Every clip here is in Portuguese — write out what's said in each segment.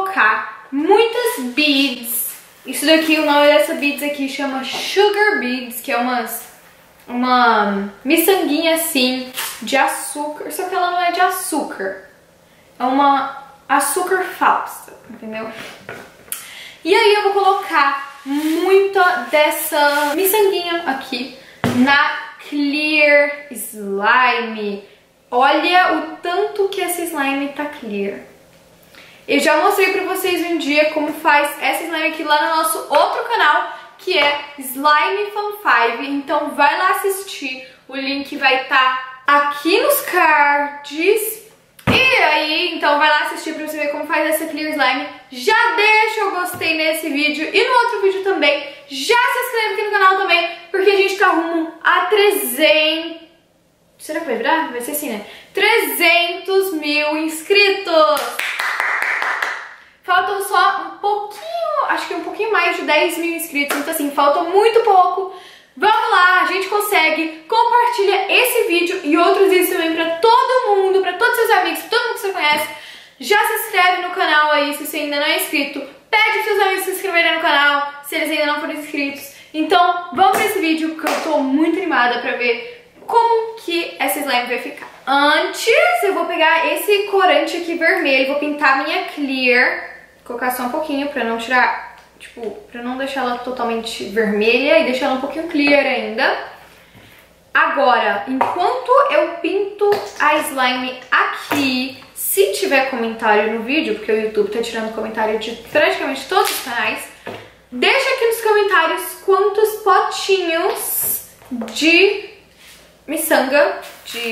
colocar muitas beads. Isso daqui, o nome dessa beads aqui chama Sugar Beads, que é uma miçanguinha assim de açúcar, só que ela não é de açúcar. É uma açúcar falsa, entendeu? E aí eu vou colocar muita dessa miçanguinha aqui na Clear Slime. Olha o tanto que esse slime tá clear. Eu já mostrei pra vocês um dia como faz essa slime aqui lá no nosso outro canal, que é Slime Fan 5. Então vai lá assistir, o link vai estar aqui nos cards. E aí, então vai lá assistir pra você ver como faz essa clear slime. Já deixa o gostei nesse vídeo e no outro vídeo também. Já se inscreve aqui no canal também, porque a gente tá rumo a 300... Será que vai virar? Vai ser assim, né? 300 mil inscritos! Faltam só um pouquinho, acho que um pouquinho mais de 10 mil inscritos. Então assim, falta muito pouco. Vamos lá, a gente consegue. Compartilha esse vídeo e outros vídeos também pra todo mundo, pra todos os seus amigos, pra todo mundo que você conhece. Já se inscreve no canal aí se você ainda não é inscrito. Pede pros seus amigos se inscreverem no canal, se eles ainda não forem inscritos. Então, vamos pra esse vídeo, que eu tô muito animada pra ver como que essa slime vai ficar. Antes, eu vou pegar esse corante aqui vermelho, vou pintar a minha clear. Colocar só um pouquinho pra não tirar, tipo, pra não deixar ela totalmente vermelha e deixar ela um pouquinho clear ainda. Agora, enquanto eu pinto a slime aqui, se tiver comentário no vídeo, porque o YouTube tá tirando comentário de praticamente todos os canais, deixa aqui nos comentários quantos potinhos de miçanga,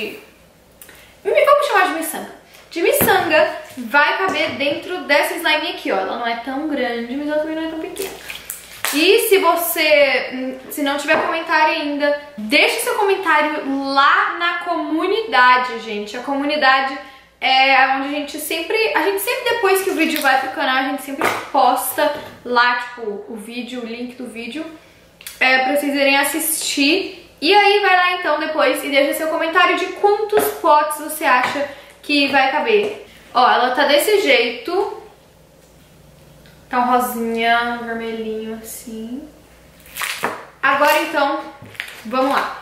vamos chamar de miçanga. De miçanga vai caber dentro dessa slime aqui, ó. Ela não é tão grande, mas ela também não é tão pequena. E se não tiver comentário ainda, deixe seu comentário lá na comunidade, gente. A comunidade é onde a gente sempre depois que o vídeo vai pro canal, a gente sempre posta lá, tipo, o vídeo, o link do vídeo, pra vocês irem assistir. E aí vai lá então depois e deixa seu comentário de quantos potes você acha que vai caber. Ó, ela tá desse jeito. Tá um rosinha, vermelhinho assim. Agora então, vamos lá.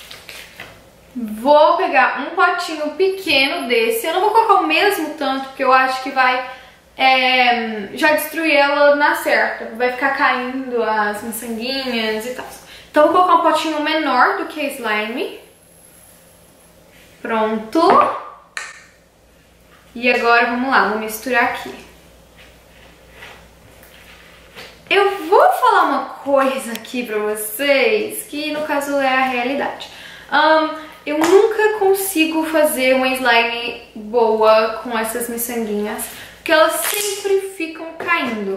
Vou pegar um potinho pequeno desse. Eu não vou colocar o mesmo tanto, porque eu acho que vai já destruir ela na certa. Vai ficar caindo as miçanguinhas e tal. Então vou colocar um potinho menor do que a slime. Pronto. E agora vamos lá, vou misturar aqui. Eu vou falar uma coisa aqui pra vocês, que no caso é a realidade. Eu nunca consigo fazer uma slime boa com essas miçanguinhas, porque elas sempre ficam caindo.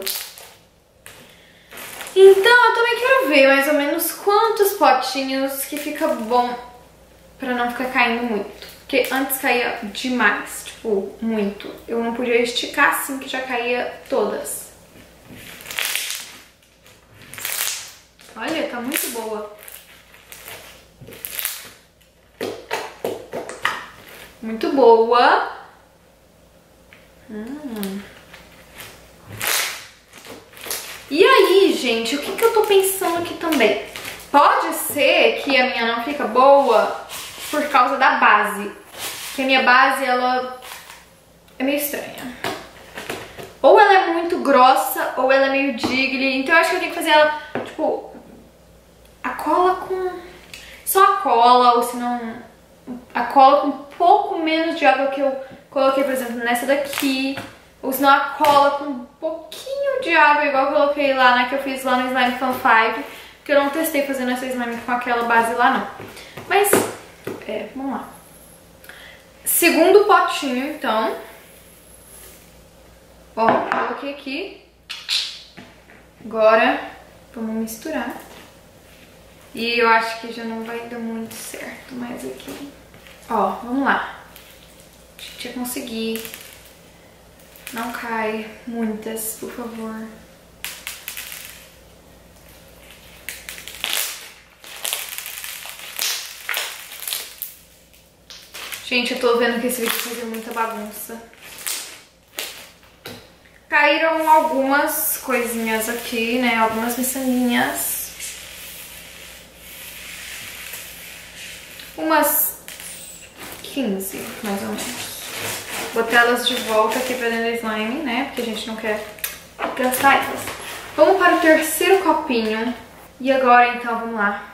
Então eu também quero ver mais ou menos quantos potinhos que fica bom pra não ficar caindo muito. Porque antes caía demais, tipo, muito. Eu não podia esticar assim que já caía todas. Olha, tá muito boa. Muito boa. E aí, gente, o que eu tô pensando aqui também? Pode ser que a minha não fica boa por causa da base. Que a minha base, ela é meio estranha. Ou ela é muito grossa, ou ela é meio jiggly. Então eu acho que eu tenho que fazer ela, tipo, a cola com... Só a cola, ou se não... A cola com um pouco menos de água que eu coloquei, por exemplo, nessa daqui. Ou se não a cola com um pouquinho de água, igual eu coloquei lá na que eu fiz lá no Slime Fan 5. Porque eu não testei fazendo essa slime com aquela base lá, não. Mas, vamos lá. Segundo potinho, então. Ó, coloquei aqui. Agora, vamos misturar. E eu acho que já não vai dar muito certo, mas aqui... Ó, vamos lá. A gente vai conseguir. Não cai muitas, por favor. Gente, eu tô vendo que esse vídeo vai ter muita bagunça. caíram algumas coisinhas aqui, né? Algumas miçanguinhas. Umas 15, mais ou menos. Botei elas de volta aqui pra dentro da slime, né? Porque a gente não quer gastar elas. Vamos para o terceiro copinho. E agora, então, vamos lá.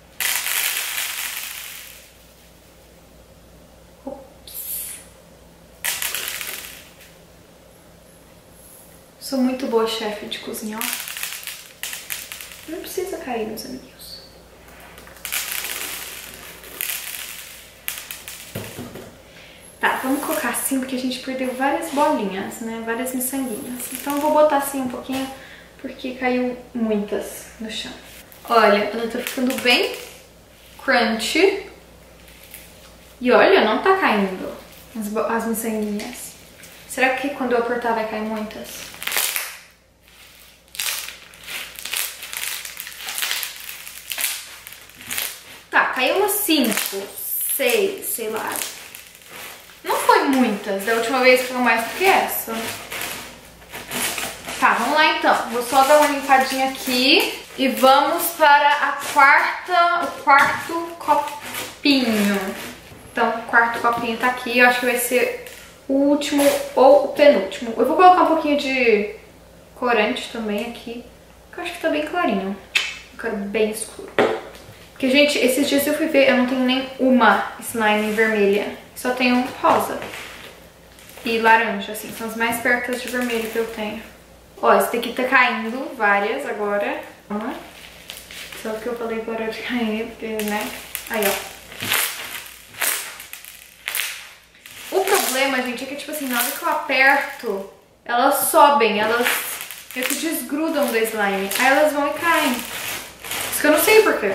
Sou muito boa chefe de cozinha, ó. Não precisa cair, meus amigos. Tá, vamos colocar assim, porque a gente perdeu várias bolinhas, né? Várias miçanguinhas. Então eu vou botar assim um pouquinho, porque caiu muitas no chão. Olha, ela tá ficando bem crunchy. E olha, não tá caindo as miçanguinhas. Será que quando eu apertar vai cair muitas? Tá, caiu umas 5, 6, sei lá. Não foi muitas, da última vez foi mais do que essa. Tá, vamos lá então. Vou só dar uma limpadinha aqui. E vamos para o quarto copinho. Então, o quarto copinho tá aqui. Eu acho que vai ser o último ou o penúltimo. Eu vou colocar um pouquinho de corante também aqui, que eu acho que tá bem clarinho. Eu quero bem escuro. Porque, gente, esses dias eu fui ver, eu não tenho nem uma slime vermelha. Só tenho rosa e laranja, assim. São as mais perto de vermelho que eu tenho. Ó, esse daqui tá caindo várias agora. Só que eu falei para de cair, porque, né? Aí, ó. O problema, gente, é que, tipo assim, na hora que eu aperto, elas sobem, elas meio que desgrudam do slime. Aí elas vão e caem. Isso que eu não sei porquê.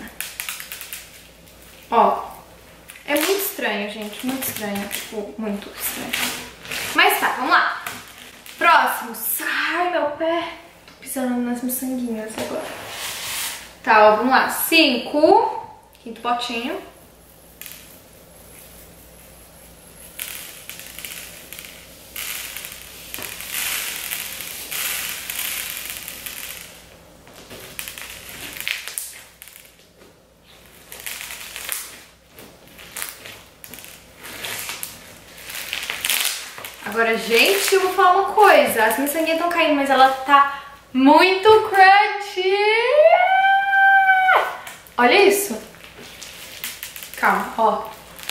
Ó, é muito estranho, gente, muito estranho, tipo, muito estranho. Mas tá, vamos lá. Próximo. Ai, meu pé. Tô pisando nas miçanguinhas agora. Tá, ó, vamos lá. 5. Quinto potinho. Agora, gente, eu vou falar uma coisa. As miçanguinhas estão caindo, mas ela tá muito crunchy. Olha isso. Calma, ó.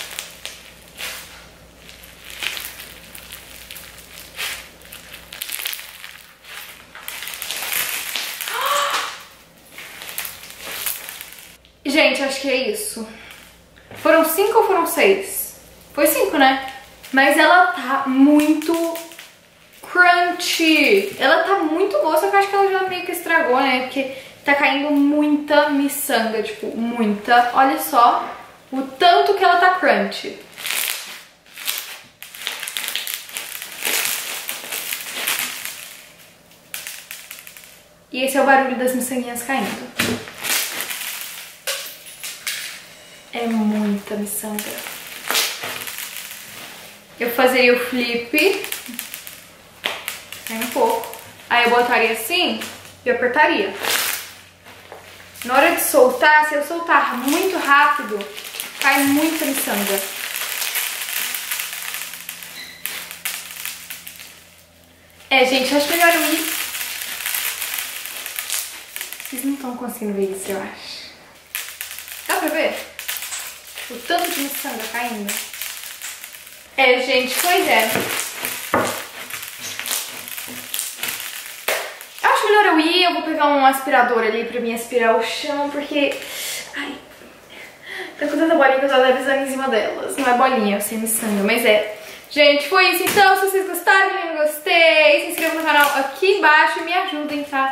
Gente, acho que é isso. Foram 5 ou foram 6? Foi 5, né? Mas ela tá muito crunchy. Ela tá muito boa, só que eu acho que ela já meio que estragou, né? Porque tá caindo muita miçanga, tipo, muita. Olha só o tanto que ela tá crunchy. E esse é o barulho das miçanguinhas caindo. É muita miçanga. Eu fazeria o flip, um pouco, aí eu botaria assim e apertaria. Na hora de soltar, se eu soltar muito rápido, cai muita miçanga. É, gente, acho melhor eu ir. Vocês não estão conseguindo ver isso, eu acho. Dá pra ver? O tanto de miçanga caindo. É, gente, pois é. Eu acho melhor eu ir, eu vou pegar um aspirador ali pra me aspirar o chão, porque... Ai, tá com tanta bolinha que eu tô pisando em cima delas. Não é bolinha, eu sei miçanga, mas é. Gente, foi isso então. Se vocês gostaram, eu gostei. Se inscrevam no canal aqui embaixo e me ajudem, tá?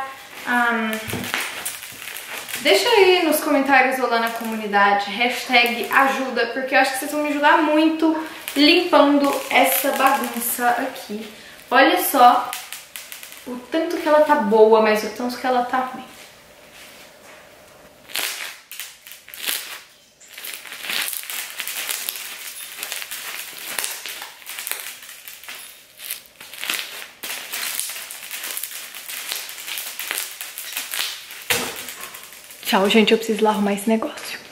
Deixa aí nos comentários ou lá na comunidade, #ajuda, porque eu acho que vocês vão me ajudar muito limpando essa bagunça aqui. Olha só o tanto que ela tá boa, mas o tanto que ela tá ruim. Tchau, gente, eu preciso lá arrumar esse negócio.